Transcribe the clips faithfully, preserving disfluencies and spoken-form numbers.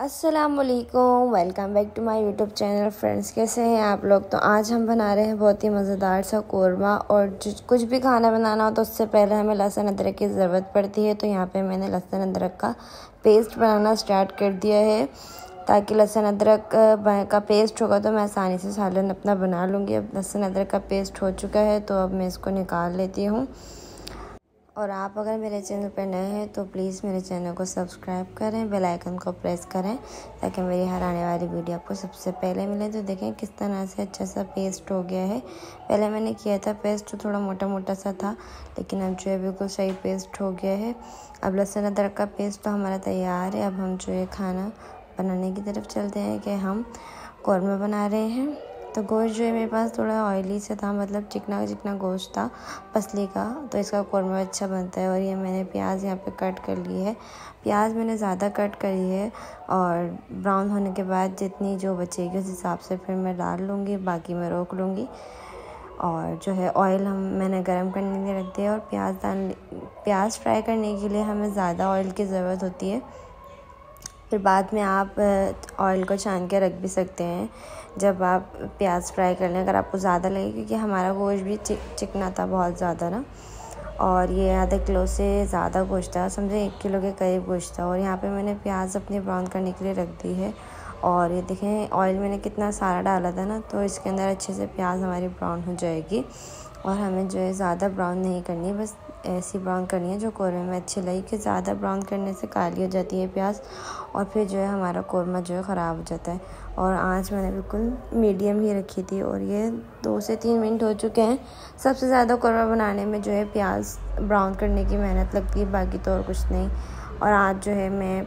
अस्सलामुअलैकुम, welcome back to my YouTube channel. Friends, कैसे हैं आप लोग। तो आज हम बना रहे हैं बहुत ही मज़ेदार सा कोरमा। और जो कुछ भी खाना बनाना हो तो उससे पहले हमें लहसुन अदरक की ज़रूरत पड़ती है। तो यहाँ पे मैंने लहसुन अदरक का पेस्ट बनाना स्टार्ट कर दिया है, ताकि लहसुन अदरक का पेस्ट होगा तो मैं आसानी से सालन अपना बना लूँगी। अब लहसुन अदरक का पेस्ट हो चुका है तो अब मैं इसको निकाल लेती हूँ। और आप अगर मेरे चैनल पर नए हैं तो प्लीज़ मेरे चैनल को सब्सक्राइब करें, बेल आइकन को प्रेस करें, ताकि मेरी हर आने वाली वीडियो आपको सबसे पहले मिले। तो देखें किस तरह से अच्छा सा पेस्ट हो गया है। पहले मैंने किया था पेस्ट तो थोड़ा मोटा मोटा सा था, लेकिन अब जो है बिल्कुल सही पेस्ट हो गया है। अब लहसुन अदरक का पेस्ट तो हमारा तैयार है। अब हम जो है खाना बनाने की तरफ चलते हैं कि हम कौरमा बना रहे हैं। तो गोश्त जो है मेरे पास थोड़ा ऑयली से था, मतलब चिकना चिकना गोश्त था पसली का, तो इसका कौरमा अच्छा बनता है। और ये मैंने प्याज यहाँ पे कट कर ली है। प्याज मैंने ज़्यादा कट करी है और ब्राउन होने के बाद जितनी जो बचेगी उस हिसाब से फिर मैं डाल लूँगी, बाकी मैं रोक लूँगी। और जो है ऑयल हम मैंने गरम करने के लिए रख दिया। और प्याज डाल प्याज फ्राई करने के लिए हमें ज़्यादा ऑयल की ज़रूरत होती है। फिर बाद में आप ऑयल को छान के रख भी सकते हैं जब आप प्याज फ्राई कर लें, अगर आपको ज़्यादा लगे, क्योंकि हमारा गोश्त भी चिक चिकना था बहुत ज़्यादा ना। और ये आधे किलो से ज़्यादा गोश्त था, समझे एक किलो के करीब गोश्त था। और यहाँ पे मैंने प्याज अपनी ब्राउन करने के लिए रख दी है। और ये देखें ऑयल मैंने कितना सारा डाला था ना, तो इसके अंदर अच्छे से प्याज हमारी ब्राउन हो जाएगी। और हमें जो है ज़्यादा ब्राउन नहीं करनी, बस ऐसी ब्राउन करनी है जो कौरमे में अच्छी लगी। कि ज़्यादा ब्राउन करने से काली हो जाती है प्याज, और फिर जो है हमारा कौरमा जो है ख़राब हो जाता है। और आँच मैंने बिल्कुल मीडियम ही रखी थी। और ये दो से तीन मिनट हो चुके हैं। सबसे ज़्यादा कौरमा बनाने में जो है प्याज ब्राउन करने की मेहनत लगती है, बाकी तो और कुछ नहीं। और आज जो है मैं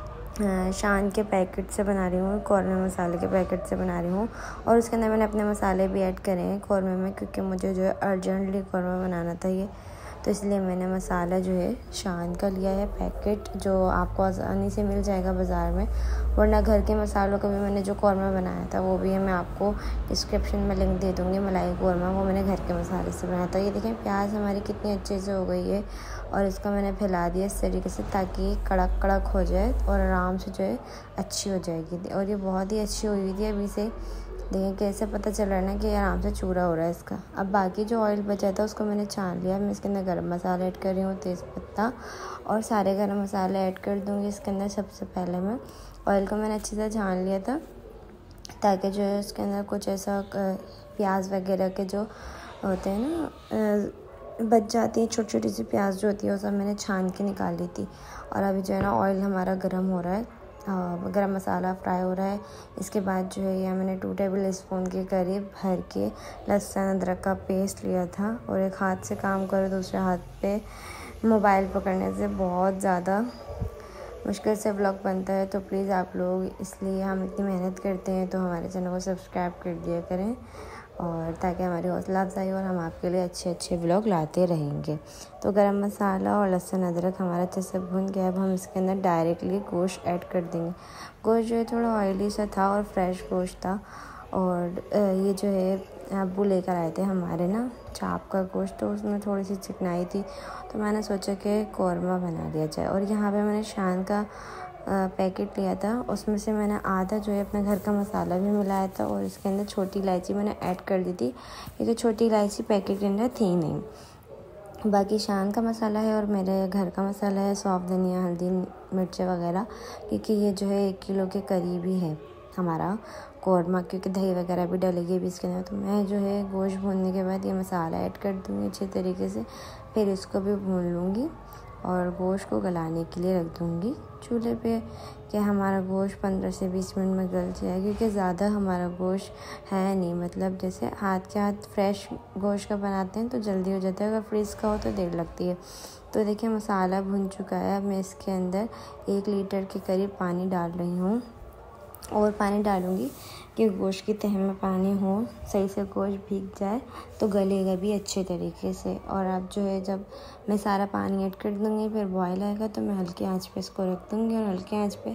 शान के पैकेट से बना रही हूँ, कौरमे मसाले के पैकेट से बना रही हूँ। और उसके अंदर मैंने अपने मसाले भी ऐड करे हैं कौरमे में, क्योंकि मुझे जो है अर्जेंटली कौरमा बनाना था ये, तो इसलिए मैंने मसाला जो है शान का लिया है पैकेट, जो आपको आसानी से मिल जाएगा बाज़ार में। वरना घर के मसालों का भी मैंने जो कौरमा बनाया था वो भी है, मैं आपको डिस्क्रिप्शन में लिंक दे दूँगी। मलाई कौरमा वो मैंने घर के मसाले से बनाया था। ये देखें प्याज हमारी कितनी अच्छे से हो गई है। और इसको मैंने फैला दिया इस तरीके से, ताकि कड़क कड़क हो जाए और आराम से जो है अच्छी हो जाएगी। और ये बहुत ही अच्छी हुई थी अभी से। देखें कैसे पता चल रहा है ना कि आराम से चूरा हो रहा है इसका। अब बाकी जो ऑयल बचा था उसको मैंने छान लिया। मैं इसके अंदर गरम मसाला ऐड कर रही हूँ, तेज़पत्ता और सारे गरम मसाले ऐड कर दूँगी इसके अंदर। सबसे पहले मैं ऑयल को मैंने अच्छे से छान लिया था, ताकि जो है उसके अंदर कुछ ऐसा प्याज वगैरह के जो होते हैं ना बच जाती है, छोटी छोटी सी प्याज जो होती है वो सब मैंने छान के निकाल ली थी। और अभी जो है ना ऑयल हमारा गर्म हो रहा है, गरम मसाला फ्राई हो रहा है। इसके बाद जो है यह मैंने टू टेबल स्पून के करीब भर के लहसुन अदरक का पेस्ट लिया था। और एक हाथ से काम करो, दूसरे हाथ पे मोबाइल पकड़ने से बहुत ज़्यादा मुश्किल से व्लॉग बनता है। तो प्लीज़ आप लोग, इसलिए हम इतनी मेहनत करते हैं, तो हमारे चैनल को सब्सक्राइब कर दिया करें, और ताकि हमारी हौसला अफजाई और हम आपके लिए अच्छे अच्छे व्लॉग लाते रहेंगे। तो गरम मसाला और लहसुन अदरक हमारा अच्छे से भुन गया। अब हम इसके अंदर डायरेक्टली गोश्त ऐड कर देंगे। गोश्त जो है थोड़ा ऑयली सा था और फ्रेश गोश्त था। और ये जो है अब्बू लेकर आए थे हमारे ना चाप का गोश्त, तो उसमें थोड़ी सी चिकनाई थी, तो मैंने सोचा कि कौरमा बना लिया जाए। और यहाँ पे मैंने शान का पैकेट लिया था, उसमें से मैंने आधा जो है अपने घर का मसाला भी मिलाया था। और इसके अंदर छोटी इलायची मैंने ऐड कर दी थी, क्योंकि छोटी इलायची पैकेट के अंदर थी नहीं। बाकी शान का मसाला है और मेरे घर का मसाला है, सौंफ, धनिया, हल्दी, मिर्च वगैरह, क्योंकि ये जो है एक किलो के करीब ही है हमारा कौरमा, क्योंकि दही वगैरह भी डलेगी भी इसके अंदर। तो मैं जो है गोश्त भूनने के बाद ये मसाला ऐड कर दूँगी अच्छे तरीके से, फिर इसको भी भून लूँगी और गोश्त को गलाने के लिए रख दूँगी चूल्हे पे, कि हमारा गोश्त पंद्रह से बीस मिनट में गल जाए। क्योंकि ज़्यादा हमारा गोश्त है नहीं, मतलब जैसे हाथ के हाथ फ्रेश गोश्त का बनाते हैं तो जल्दी हो जाता है, अगर फ्रीज़ का हो तो देर लगती है। तो देखिए मसाला भुन चुका है। अब मैं इसके अंदर एक लीटर के करीब पानी डाल रही हूँ, और पानी डालूँगी कि गोश्त की तह में पानी हो, सही से गोश्त भीग जाए तो गलेगा भी अच्छे तरीके से। और अब जो है जब मैं सारा पानी ऐड कर दूँगी, फिर बॉयल आएगा तो मैं हल्की आंच पे इसको रख दूँगी, और हल्की आंच पे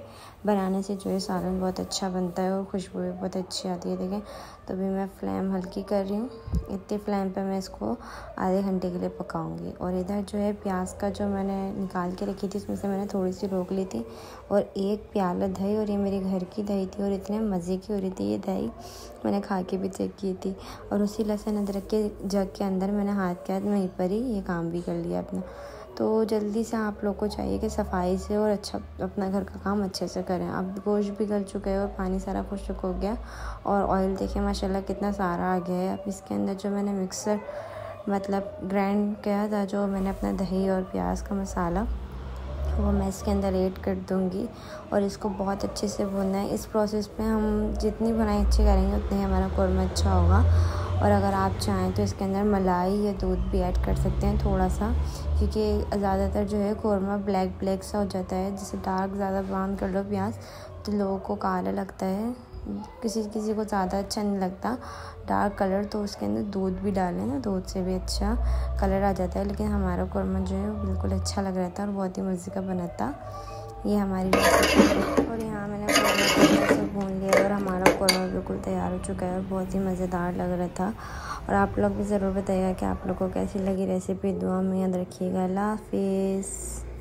बनाने से जो है सालन बहुत अच्छा बनता है और खुशबू भी बहुत अच्छी आती है। देखें, तो अभी मैं फ्लेम हल्की कर रही हूँ। इतनी फ्लेम पे मैं इसको आधे घंटे के लिए पकाऊंगी। और इधर जो है प्याज का जो मैंने निकाल के रखी थी, उसमें से मैंने थोड़ी सी रोक ली थी और एक प्याला दही, और ये मेरे घर की दही थी और इतने मज़े की हो रही थी ये दही, मैंने खा के भी चेक की थी। और उसी लहसुन अदरक के जग के अंदर मैंने हाथ के हाथ वहीं पर ही ये काम भी कर लिया अपना। तो जल्दी से आप लोग को चाहिए कि सफाई से और अच्छा अपना घर का काम अच्छे से करें। अब गोश्त भी गल चुका है और पानी सारा खुश्क हो गया और ऑयल देखिए माशाल्लाह कितना सारा आ गया है। अब इसके अंदर जो मैंने मिक्सर मतलब ग्राइंड किया था, जो मैंने अपना दही और प्याज का मसाला, वो मैं इसके अंदर ऐड कर दूँगी और इसको बहुत अच्छे से भूनना है। इस प्रोसेस में हम जितनी भुनाई अच्छी करेंगे उतनी हमारा कौरमा अच्छा होगा। और अगर आप चाहें तो इसके अंदर मलाई या दूध भी ऐड कर सकते हैं थोड़ा सा, क्योंकि ज़्यादातर जो है कौरमा ब्लैक ब्लैक सा हो जाता है। जैसे डार्क ज़्यादा ब्राउन कर लो प्याज तो लोगों को काला लगता है, किसी किसी को ज़्यादा अच्छा नहीं लगता डार्क कलर, तो उसके अंदर दूध भी डालें ना, दूध से भी अच्छा कलर आ जाता है। लेकिन हमारा कौरमा जो है वो बिल्कुल अच्छा लग रहा था और बहुत ही मज़े का बना था। ये हमारी रेसिपी, और यहाँ मैंने कौरमा को अच्छे से भून लिया और हमारा कौरमा बिल्कुल तैयार हो चुका है और बहुत ही मज़ेदार लग रहा था। और आप लोग भी ज़रूर बताइएगा कि आप लोग को कैसी लगी रेसिपी। दुआ में याद रखिएगा। अल्लाह हाफिज़।